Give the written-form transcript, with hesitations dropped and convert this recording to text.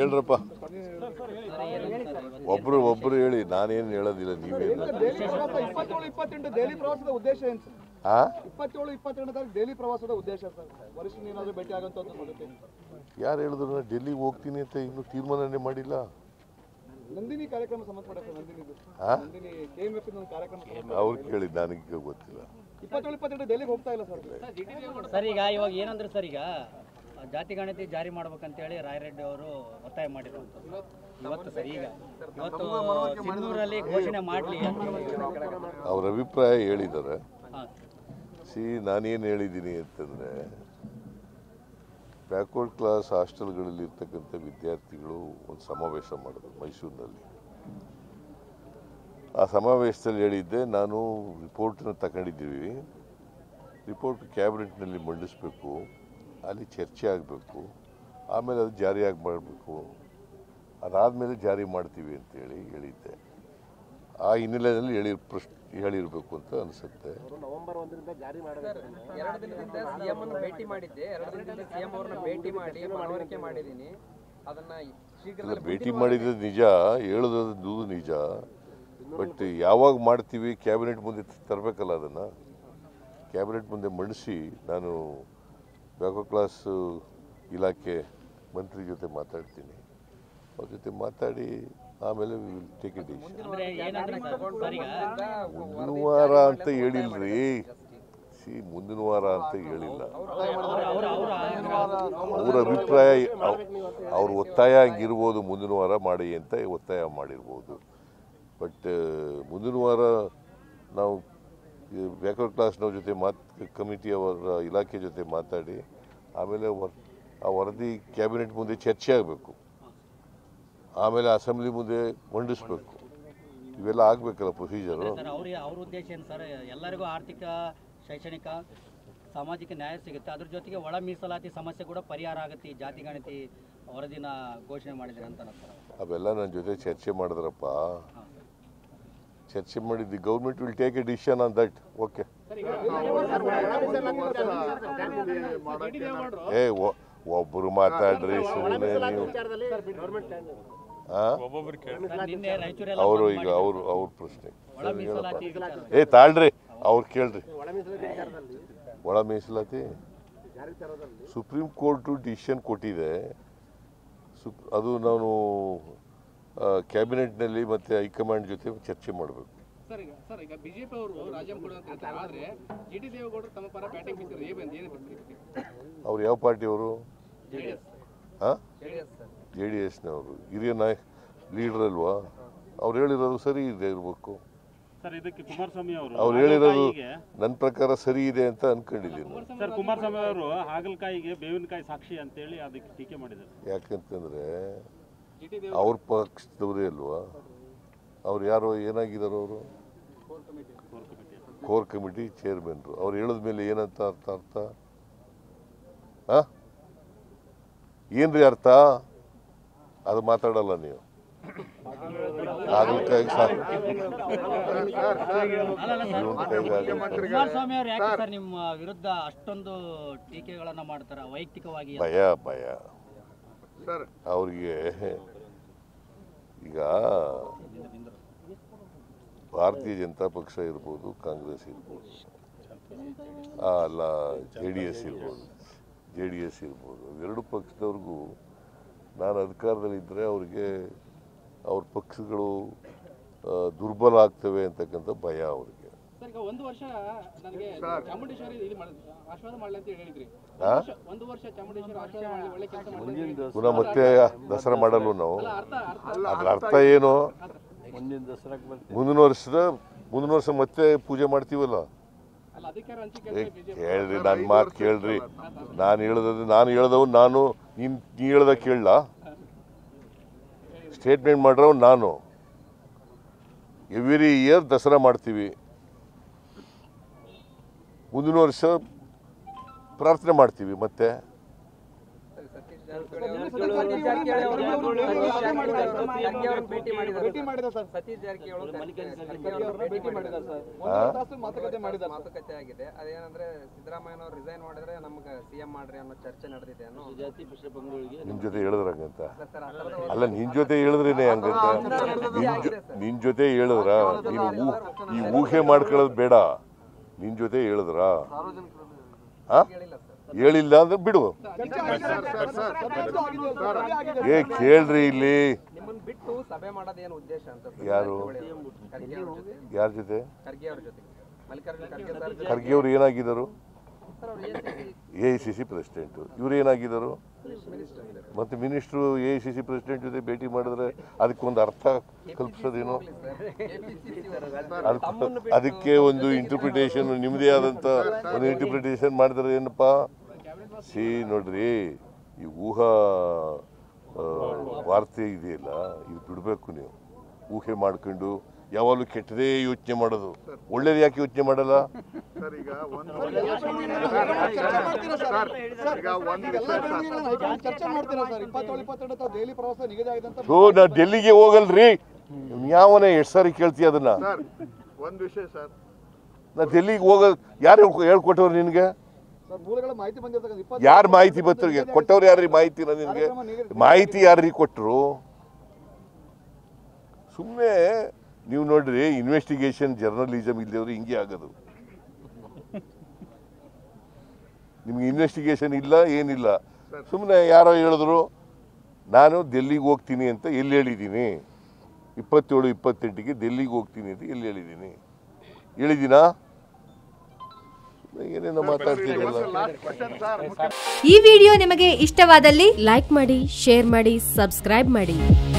ಹೇಳ್ರಪ್ಪ, ಒಬ್ರು ಹೇಳಿ, ನಾನೇನು ಹೇಳೋದಿಲ್ಲ. ನೀವೇನು 27-28 ದೆಹಲಿ ಪ್ರವಾಸದ ಉದ್ದೇಶ ಏನು ಸರ್? 27-28 ತಾರೀಕು ದೆಹಲಿ ಪ್ರವಾಸದ ಉದ್ದೇಶ ಸರ್, ವರಿಷ್ಠ ಏನಾದರೂ ಭೇಟಿ ಆಗುವಂಥದ್ದು? ಯಾರು ಹೇಳಿದ್ರು ನಾನು ಡೆಲ್ಲಿಗೆ ಹೋಗ್ತೀನಿ ಅಂತ ಇನ್ನೂ ತೀರ್ಮಾನನೇ ಮಾಡಿಲ್ಲ. ನಂದಿನಿ ಕಾರ್ಯಕ್ರಮ ಸಂಬಂಧಪಟ್ಟ ನಂದಿನಿ KMF ಕಾರ್ಯಕ್ರಮ ಅವ್ರು ಕೇಳಿ, ನನಗೆ ಗೊತ್ತಿಲ್ಲ. 27-28 ದೆಹಲಿಗೆ ಹೋಗ್ತಾ ಇಲ್ಲ ಸರ್. ಸರ್ ಈಗ ಇವಾಗ ಏನಂದ್ರೆ ಸರ್, ಈಗ ಜಾತಿ ಗಣತಿ ಜಾರಿ ಮಾಡ್ಬೇಕಂತೇಳಿ ರಾಯರೆಡ್ಡಿ ಅವರು ಒತ್ತಾಯ ಮಾಡಿರುವಂಥದ್ದು ಇವತ್ತು ಸರ್. ಈಗ ಇವತ್ತು ಸಿಂಧೂರಲ್ಲಿ ಘೋಷಣೆ ಮಾಡಲಿ ಅವ್ರ ಅಭಿಪ್ರಾಯ ಹೇಳಿದ್ದಾರೆ. ನಾನೇನು ಹೇಳಿದ್ದೀನಿ ಅಂತಂದರೆ, ಬ್ಯಾಕ್ವರ್ಡ್ ಕ್ಲಾಸ್ ಹಾಸ್ಟೆಲ್ಗಳಲ್ಲಿ ಇರ್ತಕ್ಕಂಥ ವಿದ್ಯಾರ್ಥಿಗಳು ಒಂದು ಸಮಾವೇಶ ಮಾಡಿದ್ರು ಮೈಸೂರಿನಲ್ಲಿ. ಆ ಸಮಾವೇಶದಲ್ಲಿ ಹೇಳಿದ್ದೆ, ನಾನು ರಿಪೋರ್ಟನ್ನು ತಗೊಂಡಿದ್ದೀವಿ, ರಿಪೋರ್ಟ್ ಕ್ಯಾಬಿನೆಟ್ನಲ್ಲಿ ಮಂಡಿಸಬೇಕು, ಅಲ್ಲಿ ಚರ್ಚೆ ಆಗಬೇಕು, ಆಮೇಲೆ ಅದು ಜಾರಿಯಾಗಿ ಮಾಡಬೇಕು, ಅದಾದಮೇಲೆ ಜಾರಿ ಮಾಡ್ತೀವಿ ಅಂತೇಳಿ ಹೇಳಿದ್ದೆ. ಆ ಹಿನ್ನೆಲೆಯಲ್ಲಿ ಹೇಳಿರಬೇಕು ಅಂತ ಅನಿಸುತ್ತೆ. ನವೆಂಬರ್ 1ರಿಂದ ಜಾರಿ ಮಾಡಬೇಕು. 2 ದಿನದಿಂದ ಸಿಎಂ ಅನ್ನು ಭೇಟಿ ಮಾಡಿದ್ದೆ. 2 ದಿನದಿಂದ ಸಿಎಂ ಅವರನ್ನ ಭೇಟಿ ಮಾಡಿ ಮನವರಿಕೆ ಮಾಡಿದ್ದೀನಿ. ಅದನ್ನ ಶೀಘ್ರದಲ್ಲೇ ಭೇಟಿ ಮಾಡಿದ್ದು ನಿಜ, ಹೇಳೋದು ನಿಜ. ಬಟ್ ಯಾವಾಗ ಮಾಡ್ತೀವಿ, ಕ್ಯಾಬಿನೆಟ್ ಮುಂದೆ ತರಬೇಕಲ್ಲ. ಅದನ್ನು ಕ್ಯಾಬಿನೆಟ್ ಮುಂದೆ ಮಂಡಿಸಿ ನಾನು ಬ್ಯಾಕ್ವರ್ಡ್ ಕ್ಲಾಸ್ ಇಲಾಖೆ ಮಂತ್ರಿ ಜೊತೆ ಮಾತಾಡ್ತೀನಿ. ಅವ್ರ ಜೊತೆ ಮಾತಾಡಿ ಆಮೇಲೆ ಟೇಕ್ ಇಟ್ ಡಿಸಿಷನ್. ಮುಂದಿನ ವಾರ ಅಂತ ಹೇಳಿಲ್ರಿ, ಮುಂದಿನ ವಾರ ಅಂತ ಹೇಳಿಲ್ಲ. ಅವ್ರ ಅಭಿಪ್ರಾಯ, ಅವ್ರ ಒತ್ತಾಯ ಹಂಗಿರ್ಬೋದು, ಮುಂದಿನ ವಾರ ಮಾಡಿ ಅಂತ ಒತ್ತಾಯ ಮಾಡಿರ್ಬೋದು. ಬಟ್ ಮುಂದಿನ ವಾರ ನಾವು ಬ್ಯಾಕ್ವರ್ಡ್ ಕ್ಲಾಸ್ನವ್ರ ಜೊತೆ ಕಮಿಟಿಯವರ ಇಲಾಖೆ ಜೊತೆ ಮಾತಾಡಿ ಆಮೇಲೆ ಆ ವರದಿ ಕ್ಯಾಬಿನೆಟ್ ಮುಂದೆ ಚರ್ಚೆ ಆಗಬೇಕು, ಆಮೇಲೆ ಅಸೆಂಬ್ಲಿ ಮುಂದೆ ಮಂಡಿಸ್ಬೇಕು. ಇವೆಲ್ಲ ಆಗಬೇಕಲ್ಲ ಪ್ರೊಸೀಜರು. ಅವ್ರ ಉದ್ದೇಶ ಏನು ಸರ್? ಎಲ್ಲರಿಗೂ ಆರ್ಥಿಕ, ಶೈಕ್ಷಣಿಕ, ಸಾಮಾಜಿಕ ನ್ಯಾಯ ಸಿಗುತ್ತೆ, ಅದ್ರ ಜೊತೆಗೆ ಒಳ ಮೀಸಲಾತಿ ಸಮಸ್ಯೆ ಕೂಡ ಪರಿಹಾರ ಆಗುತ್ತೆ ಈ ಜಾತಿ ಗಣತಿ ವರದಿನ ಘೋಷಣೆ ಮಾಡಿದ್ರೆ ಅಂತ. ಅವೆಲ್ಲ ನನ್ನ ಜೊತೆ ಚರ್ಚೆ ಮಾಡಿದ್ರಪ್ಪ. ಚರ್ಚೆ ಮಾಡಿದ್ದು government will take a decision on that. Okay. ಒಬ್ಬರು ಮಾತಾಡ್ರಿ, ಸುಮ್ಮನೆ ನೀವು. ಅವರು ಈಗ ಅವ್ರ ಪ್ರಶ್ನೆ ತಾಳ್ರಿ, ಅವ್ರು ಕೇಳ್ರಿ. ಒಳ ಮೀಸಲಾತಿ ಸುಪ್ರೀಂ ಕೋರ್ಟು ಡಿಸಿಷನ್ ಕೊಟ್ಟಿದೆ. ಅದು ನಾನು ಕ್ಯಾಬಿನೆಟ್ನಲ್ಲಿ ಮತ್ತು ಹೈಕಮಾಂಡ್ ಜೊತೆ ಚರ್ಚೆ ಮಾಡಬೇಕು. ಸರ್ ಈಗ ಬಿಜೆಪಿ ಅವರು ರಾಜೀನಾಮೆ ಕೊಡು ಅಂತ ಹೇಳ್ತಾರೆ, ಆದರೆ ಜಿಟಿ ದೇವೇಗೌಡರು ತಮ್ಮ ಪರ ಬ್ಯಾಟಿಂಗ್ ಬೀಸಿದ್ರೆ ಅವ್ರು ಯಾವ ಪಾರ್ಟಿಯವರು? JDSನವರು ಹಿರಿಯ ಲೀಡರ್ ಅಲ್ವಾ? ಅವ್ರು ಹೇಳಿರೋದು ಸರಿ ಇದೆ ಇರಬೇಕು. ಅವ್ರು ಹೇಳಿರೋದು ನನ್ನ ಪ್ರಕಾರ ಸರಿ ಇದೆ ಅಂತ ಅನ್ಕೊಂಡಿದ್ದೀನಿ. ಸರ್, ಕುಮಾರಸ್ವಾಮಿ ಅವರು ಹಾಗಲಕಾಯಿಗೆ ಬೇವಿನಕಾಯಿ ಸಾಕ್ಷಿ ಅಂತೇಳಿ ಅದಕ್ಕೆ ಟೀಕೆ ಮಾಡಿದ್ದಾರೆ. ಯಾಕಂತಂದ್ರೆ ಅವ್ರ ಪಕ್ಷದವರೇ ಅಲ್ವಾ? ಅವ್ರು ಯಾರೋ ಏನಾಗಿದ್ದಾರೋ, ಅವರು ಕೋರ್ ಕಮಿಟಿ ಚೇರ್ಮನ್ರು. ಅವ್ರು ಹೇಳಿದ ಮೇಲೆ ಏನಂತ ಅರ್ಥ? ಏನ್ರಿ ಅರ್ಥ? ಅದು ಮಾತಾಡಲ್ಲ ನೀವು. ಕುಮಾರಸ್ವಾಮಿ ಅವರು ಯಾಕೆ ಸರ್ ನಿಮ್ಮ ವಿರುದ್ಧ ಅಷ್ಟೊಂದು ಟೀಕೆಗಳನ್ನ ಮಾಡ್ತಾರ ವೈಯಕ್ತಿಕವಾಗಿ? ಭಯ ಅವ್ರಿಗೆ. ಈಗ ಭಾರತೀಯ ಜನತಾ ಪಕ್ಷ ಇರ್ಬೋದು, ಕಾಂಗ್ರೆಸ್ ಇರ್ಬೋದು, ಅಲ್ಲ JDS ಇರ್ಬೋದು, ಎರಡು ಪಕ್ಷದವ್ರಿಗೂ ನಾನು ಅಧಿಕಾರದಲ್ಲಿದ್ದರೆ ಅವ್ರಿಗೆ ಅವ್ರ ಪಕ್ಷಗಳು ದುರ್ಬಲ ಆಗ್ತವೆ ಅಂತಕ್ಕಂಥ ಭಯ ಅವ್ರಿಗೆ. ಒಂದು ವರ್ಷ ನನಗೆ ಚಾಮುಂಡೇಶ್ವರಿ ಆಶೀರ್ವಾದ ಮಾಡಲಿ ಅಂತ ಹೇಳಿದ್ರಿ. ಒಂದು ವರ್ಷ ಚಾಮುಂಡೇಶ್ವರಿ ಆಶೀರ್ವಾದ ಮಾಡಿ ಒಳ್ಳೆ ಕೆಲಸ ಮಾಡಿ ಪುನಃ ಮತ್ತೆ ದಸರಾ ಮಾಡಲು ನಾವು. ಅದ್ರ ಅರ್ಥ ಏನು? ಮುಂದಿನ ವರ್ಷ ಮತ್ತೆ ಪೂಜೆ ಮಾಡ್ತೀವಲ್ಲ. ಕೇಳ್ರಿ, ನನ್ನ ಮಾತು ಕೇಳ್ರಿ. ನಾನು ಹೇಳ್ದವ್ ನಾನು, ನೀ ಹೇಳ್ದ ಕೇಳಲ್ಲ. ಸ್ಟೇಟ್ಮೆಂಟ್ ಮಾಡ್ರವ್ ನಾನು. ಎವ್ರಿ ಇಯರ್ ದಸರಾ ಮಾಡ್ತೀವಿ, ಮುಂದಿನ ವರ್ಷ ಪ್ರಾರ್ಥನೆ ಮಾಡ್ತೀವಿ. ಮತ್ತೆ ಭೇಟಿ ಮಾಡಿದ್ದಾರೆ ಸರ್. ಸತೀಶ್ ಜಾರಕಿಹೊಳಿ ಭೇಟಿ ಮಾಡಿದ್ದಾರೆ ಸರ್. ಮಾತುಕತೆ ಆಗಿದೆ. ಅದೇನಂದ್ರೆ ಸಿದ್ದರಾಮಯ್ಯನವರು ರಿಸೈನ್ ಮಾಡಿದ್ರೆ ನಮ್ಗೆ ಸಿಎಂ ಮಾಡ್ರಿ ಅನ್ನೋ ಚರ್ಚೆ ನಡೆದಿದೆ ಅನ್ನೋ. ನಿಮ್ ಜೊತೆ ಹೇಳಿದ್ರಂಗಂತ ಅಲ್ಲ, ನಿನ್ ಜೊತೆ ಹೇಳಿದ್ರೇನೆ ಹಂಗಂತ. ನಿನ್ ಜೊತೆ ಹೇಳಿದ್ರ ನೀನು ಈ ಊಹೆ ಮಾಡ್ಕೊಳ್ಳೋದು ಬೇಡ. ನಿನ್ ಜೊತೆ ಹೇಳಿದ್ರ ಹೇಳಿಲ್ಲ ಅಂದ್ರೆ ಬಿಡು. ಕೇಳ್ರಿ ಇಲ್ಲಿ ಬಿಟ್ಟು ಸಭೆ ಮಾಡೋದೇನು ಉದ್ದೇಶ ಅಂತ. ಯಾರು ಯಾರ ಜೊತೆ? ಖರ್ಗೆ ಅವ್ರ ಜೊತೆ. ಮಲ್ಲಿಕಾರ್ಜುನ ಖರ್ಗೆ ಅವ್ರು ಏನಾಗಿದ್ದರು? AICC president. ಇವ್ರು ಏನಾಗಿದ್ದರು? ಮತ್ತೆ ಮಿನಿಸ್ಟ್ರು AICC ಪ್ರೆಸಿಡೆಂಟ್ ಜೊತೆ ಭೇಟಿ ಮಾಡಿದ್ರೆ ಅದಕ್ಕೊಂದು ಅರ್ಥ ಕಲ್ಪಿಸೋದೇನು? ಅದಕ್ಕೆ ಒಂದು ಇಂಟರ್ಪ್ರಿಟೇಷನ್, ನಿಮ್ಮದೇ ಆದಂಥ ಒಂದು ಇಂಟರ್ಪ್ರಿಟೇಷನ್ ಮಾಡಿದ್ರೆ ಏನಪ್ಪ? ನೋಡ್ರಿ, ಈ ಊಹಾ ವಾರ್ತೆ ಇದೆಯಲ್ಲ, ಇದು ಬಿಡಬೇಕು. ನೀವು ಊಹೆ ಮಾಡ್ಕೊಂಡು ಯಾವಾಗಲೂ ಕೆಟ್ಟದೇ ಯೋಚನೆ ಮಾಡೋದು. ಒಳ್ಳೇದು ಯಾಕೆ ಯೋಚನೆ ಮಾಡಲ್ಲ? ನಾ ಡೆಲ್ಲಿಗೆ ಹೋಗಲ್ರಿ. ಯಾವನೇ ಎಷ್ಟು ಸಾರಿ ಕೇಳ್ತೀಯ ಅದನ್ನ? ಒಂದು ವಿಷಯ ಸರ್, ನಾ ಡೆಲ್ಲಿಗೆ ಹೋಗಲ್. ಯಾರು ಹೇಳ್ಕೊಟ್ಟವ್ರು ನಿನ್ಗೆ? ಯಾರು ಮಾಹಿತಿ ಬರ್ತವ್ರಿಗೆ ಕೊಟ್ಟವ್ರು? ಯಾರ್ರಿ ಮಾಹಿತಿ? ನಿನ್ಗೆ ಮಾಹಿತಿ ಯಾರ್ರಿ ಕೊಟ್ಟರು? ಸುಮ್ಮನೆ ನೀವು ನೋಡ್ರಿ, ಇನ್ವೆಸ್ಟಿಗೇಷನ್ ಜರ್ನಲಿಸಮ್ ಇಲ್ಲದವ್ರು ಹಿಂಗೆ ಆಗೋದು. ನಿಮ್ಗೆ ಇನ್ವೆಸ್ಟಿಗೇಷನ್ ಇಲ್ಲ, ಏನಿಲ್ಲ. ಸುಮ್ಮನೆ ಯಾರೋ ಹೇಳಿದ್ರು ನಾನು ಡೆಲ್ಲಿಗೆ ಹೋಗ್ತೀನಿ ಅಂತ. ಎಲ್ಲಿ ಹೇಳಿದ್ದೀನಿ? 27-28ಗೆ ಡೆಲ್ಲಿಗೆ ಹೋಗ್ತೀನಿ ಅಂತ ಎಲ್ಲಿ ಹೇಳಿದ್ದೀನಿ? ಹೇಳಿದ್ದೀನಾ? ಏನೇನೋ ಮಾತಾಡ್ತಿರಲ್ಲ. ಈ ವಿಡಿಯೋ ನಿಮಗೆ ಇಷ್ಟವಾದಲ್ಲಿ ಲೈಕ್ ಮಾಡಿ, ಶೇರ್ ಮಾಡಿ, ಸಬ್ಸ್ಕ್ರೈಬ್ ಮಾಡಿ.